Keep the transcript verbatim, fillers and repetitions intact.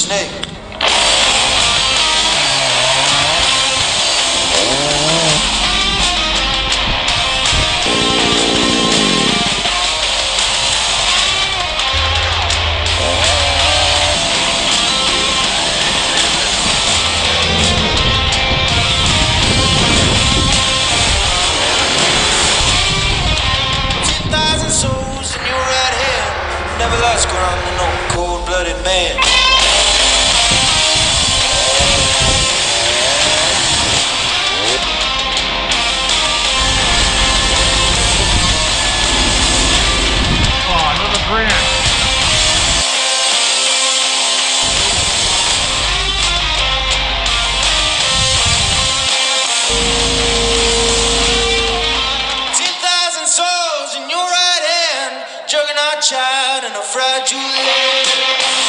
snake. Never lost ground to no cold-blooded man. Oh, another brand. Ten thousand souls in your right hand, juggernaut child and a fragile land.